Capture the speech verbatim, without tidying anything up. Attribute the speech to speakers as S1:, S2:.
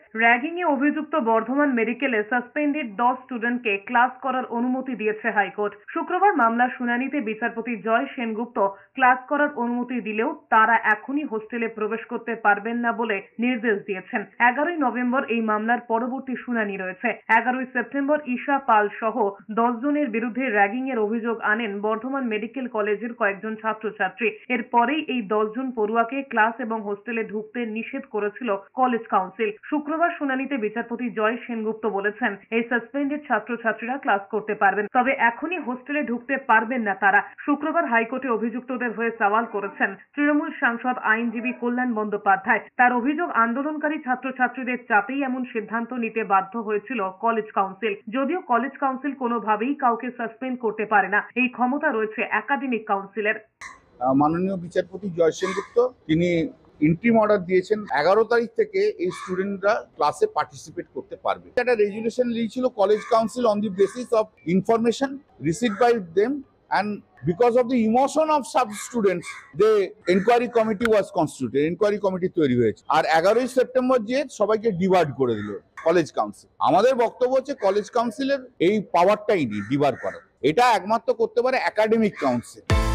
S1: Ragging এ অভিযুক্ত বর্ধমান মেডিকেলে suspended দশ স্টুডেন্টকে ক্লাস করার অনুমতি দিয়েছে হাইকোর্ট। শুক্রবার মামলার শুনানিতে বিচারপতি জয় সেনগুপ্ত ক্লাস করার অনুমতি দিলেও তারা এখনই হোস্টেলে প্রবেশ করতে পারবেন না বলে নির্দেশ দিয়েছেন। এগারোই নভেম্বর এই মামলার পরবর্তী শুনানি রয়েছে। এগারোই সেপ্টেম্বর ঈশা পাল সহ দশ জনের বিরুদ্ধে র্যাগিং এর অভিযোগ আনেন বর্ধমান মেডিকেল কলেজের কয়েকজন ছাত্রছাত্রী। এরপরেই এই দশ জন পড়ুয়াকে ক্লাস এবং হোস্টেলে ঢুকতে নিষেধ করেছিল কলেজ কাউন্সিল। শুক্রবার শুনানিতে বিচারপতি জয় সেনগুপ্ত বলেছেন, এই সাসপেন্ডেড ছাত্রছাত্রীরা ক্লাস করতে পারবেন, তবে এখনই হোস্টেলে ঢুকতে পারবেন না তারা। শুক্রবার হাইকোর্টে অভিযুক্তদের হয়ে সওয়াল করেছেন তৃণমূল সাংসদ আইনজীবী কল্যাণ বন্দ্যোপাধ্যায়। তার অভিযোগ, আন্দোলনকারী ছাত্রছাত্রীদের চাপেই এমন সিদ্ধান্ত নিতে বাধ্য হয়েছিল কলেজ কাউন্সিল। যদিও কলেজ কাউন্সিল কোনোভাবেই কাউকে সাসপেন্ড করতে পারে না, এই ক্ষমতা রয়েছে একাডেমিক কাউন্সিলের।
S2: মাননীয় বিচারপতি জয় সেনগুপ্ত তিনি ইন্ট্রিম অর্ডার দিয়েছেন, এগারো তারিখ থেকে এই স্টুডেন্টরা ক্লাসে পার্টিসিপেট করতে পারবে। একটা রেজুলেশন নিয়েছিল college council on the basis of information received by them, and because of the emotion of some students the inquiry committee was constituted, inquiry committee তৈরি হয়েছে। আর এগারোই সেপ্টেম্বর যে সবাইকে ডিভাইড করে দিল কলেজ কাউন্সিল। আমাদের বক্তব্য হচ্ছে কলেজ কাউন্সিলের এই পাওয়ারটাই নেই ডিভাইড করার, এটা একমাত্র করতে পারে একাডেমিক কাউন্সিল।